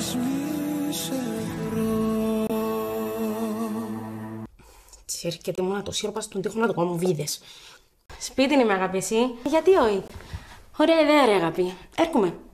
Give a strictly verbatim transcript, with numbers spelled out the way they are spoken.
Τι έρχεται μόνο το σύρωπα στον τοίχο να το κάνω βίδες. Σπίτι είναι με αγάπη εσύ. Γιατί όχι. Ωραία ιδέα ρε αγάπη. Έρχομαι.